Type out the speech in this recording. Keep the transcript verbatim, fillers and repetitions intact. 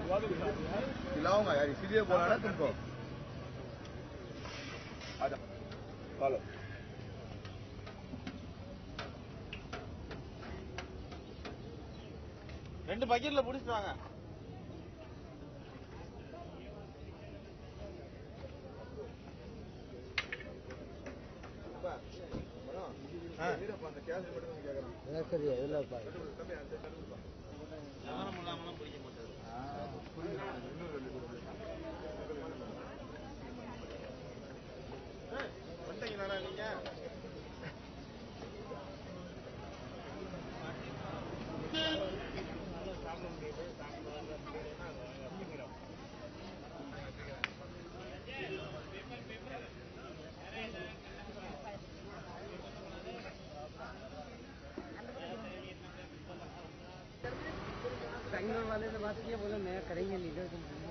खिलाऊंगा यार, इसीलिए बोला ना तुमको। आजा चलो। ரெண்டு பக்கெட்ல புடிச்சிட்டு வாங்க. அந்த கேஸ் மட்டும் வந்து கேக்குறான். சரி இதெல்லாம் பா. யாரும் முல்லாமலாம் பிடிக்க மாட்டாரு. ஆ புரியுது. இன்னும் ரெண்டு பேர். ஏய் வந்தீங்களாடா நீங்க? சாப்பிட முடியாது. சாப்பிடுவாங்க. அப்படிங்கிறோம். बेंगलोर वाले से बात किया, बोले नया करेंगे लीडर को।